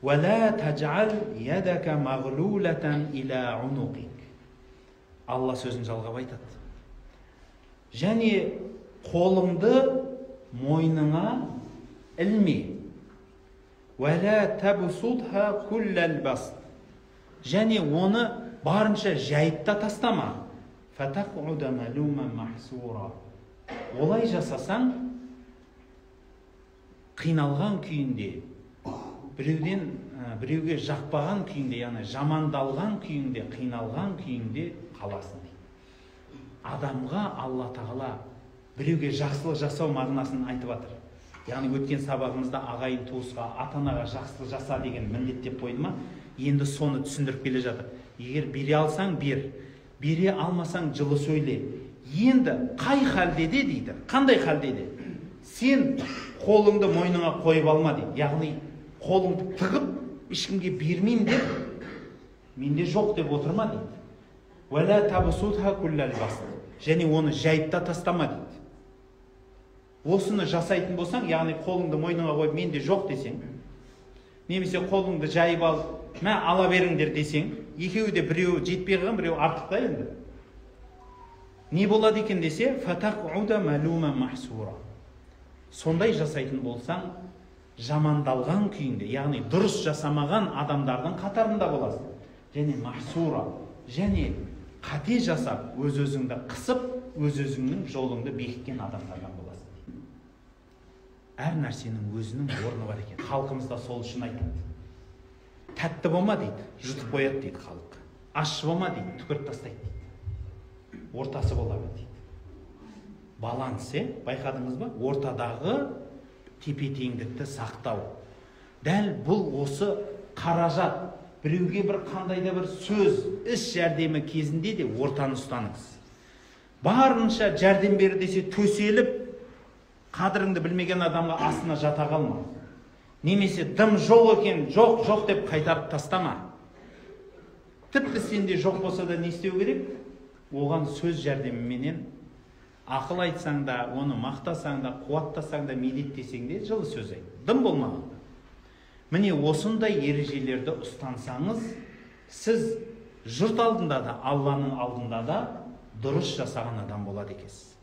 وَلَا تَجْعَلْ يَدَكَ مَغْلُولَةً إِلَى عُنُقِكَ. Алла сөзін жалғап айтады. Және қолыңды мойныңа ілме. وَلَا تَبْسُطْهَا كُلَّ الْبَسْطِ. Және оны барынша жайып та тастама. فَتَقْعُدَ مَلُومًا مَحْسُورًا. Олай жасасаң, қиналған күйінде, біреуге жақпаған күйінде, яғни жамандалған күйінде, қиналған күйінде қаласың дейді. Адамға Алла тағала біреуге жақсылық жасау мағынасын айтып жатыр. Яғни өткен сабағымызда ағайын туысқа, ата-анаға жақсылық жаса деген міндет деп қойды ма? Енді соны түсіндіріп келе жатыр. Егер бере алсаң бер, бере алмасаң жылы сөйле. Енді қай халде де дейді, қандай халде де сен қолыңды мойныңа қойып алма дейді. Яғни қолыңды тығып ешкімге бермеймін деп менде жоқ деп отырма дейді. وَلَا تَبْسُطْهَا كُلَّ الْبَسْطِ. Және оны жайып та тастама дейді. Осыны жасайтын болсаң, яғни қолыңды мойныңа қойып менде жоқ десең, немесе қолыңды жайып алып, мә ала беріңдер десең, екеуі де біреу жетпей қалған, біреу артық та енді. Не болады екен десе, فَتَقْعُدَ مَلُومًا مَحْسُورًا. Сондай жасайтын болсаң, жамандалған күйінде, яғни дұрыс жасамаған адамдардың қатарында боласың. Және махсура, және қате жасап, өз-өзіңді қысып, өз-өзіңнің жолыңды бекіткен адамдардан боласың. Әр нәрсенің өзінің орны бар екен. Халқымызда сол үшін айтады. Тәтті болма дейді, жұтып қояды дейді халық. Ащы болма дейді, түкіріп тастайды дейді. Ортасы бола бер дейді. Баланс, байқадыңыз ба? Ортадағы тепе-теңдікті сақтау. Дәл бұл осы қаражат, біреуге бір қандайда бір сөз, іс жәрдемі кезінде де ортаны ұстаныңыз. Барынша жәрдем бер десе төселіп, қадіріңді білмеген адамға астына жата қалма. Немесе дым жоқ екен, жоқ деп қайтарып тастама. Тіпті сенде жоқ болса да не істеу керек? Оған сөз жәрдеміменен ақыл айтсаң да, оны мақтасаң да, қуаттасаң да, медеттесең де жылы сөз айт. Дым болмағанда. Міне осындай ережелерді ұстансаңыз, сіз жұрт алдында да, Алланың алдында да дұрыс жасаған адам болады екенсіз.